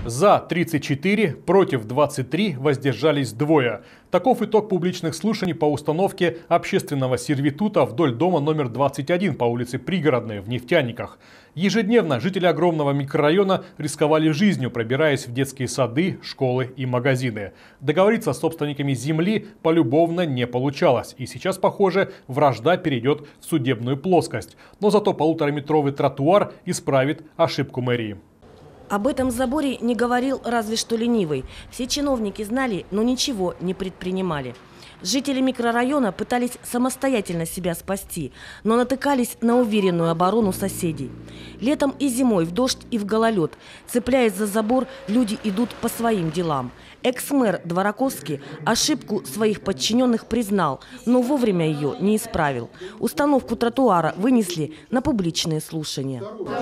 За 34, против 23, воздержались 2. Таков итог публичных слушаний по установке общественного сервитута вдоль дома номер 21 по улице Пригородной в Нефтяниках. Ежедневно жители огромного микрорайона рисковали жизнью, пробираясь в детские сады, школы и магазины. Договориться с собственниками земли полюбовно не получалось. И сейчас, похоже, вражда перейдет в судебную плоскость. Но зато полутораметровый тротуар исправит ошибку мэрии. Об этом заборе не говорил разве что ленивый. Все чиновники знали, но ничего не предпринимали. Жители микрорайона пытались самостоятельно себя спасти, но натыкались на уверенную оборону соседей. Летом и зимой в дождь и в гололед, цепляясь за забор, люди идут по своим делам. Экс-мэр Двораковский ошибку своих подчиненных признал, но вовремя ее не исправил. Установку тротуара вынесли на публичные слушания.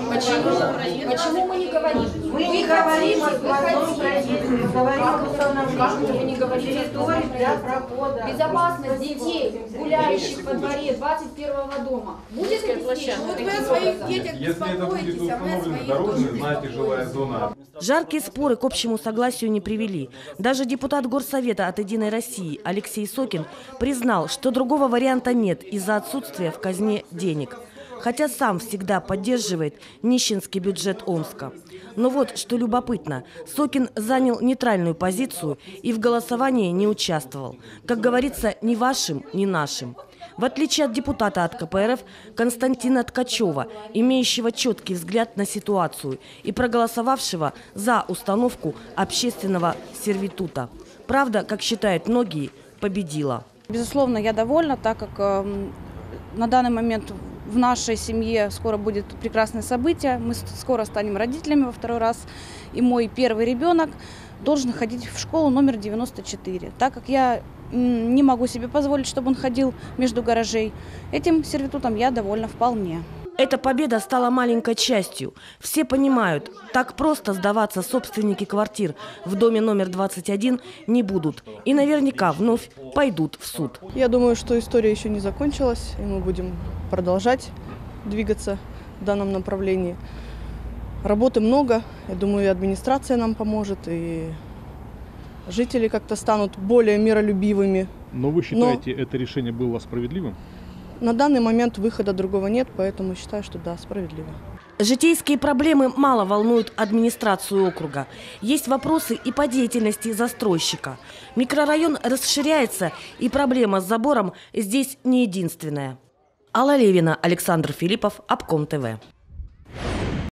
Почему мы не говорим? Мы не говорим о сквозном проезде, мы говорим об установлении. Вы не говорите для прохода. Безопасность детей, гуляющих во дворе 21-го дома. Будет площадка? Вот вы о своих детях беспокоитесь, а мы о своих тоже. Знаете, жилая зона. Жаркие споры к общему согласию не привели. Даже депутат Горсовета от «Единой России» Алексей Сокин признал, что другого варианта нет из-за отсутствия в казне денег. Хотя сам всегда поддерживает нищенский бюджет Омска. Но вот что любопытно, Сокин занял нейтральную позицию и в голосовании не участвовал. Как говорится, ни вашим, ни нашим. В отличие от депутата от КПРФ Константина Ткачева, имеющего четкий взгляд на ситуацию и проголосовавшего за установку общественного сервитута. Правда, как считают многие, победила. Безусловно, я довольна, так как на данный момент в нашей семье скоро будет прекрасное событие. Мы скоро станем родителями во второй раз. И мой первый ребенок должен ходить в школу номер 94. Так как я не могу себе позволить, чтобы он ходил между гаражей, этим сервитутом я довольна вполне. Эта победа стала маленькой частью. Все понимают, так просто сдаваться собственники квартир в доме номер 21 не будут. И наверняка вновь пойдут в суд. Я думаю, что история еще не закончилась, и мы будем продолжать двигаться в данном направлении. Работы много. Я думаю, и администрация нам поможет, и жители как-то станут более миролюбивыми. Но вы считаете, это решение было справедливым? На данный момент выхода другого нет, поэтому считаю, что да, справедливо. Житейские проблемы мало волнуют администрацию округа. Есть вопросы и по деятельности застройщика. Микрорайон расширяется, и проблема с забором здесь не единственная. Алла Левина, Александр Филиппов, Обком ТВ.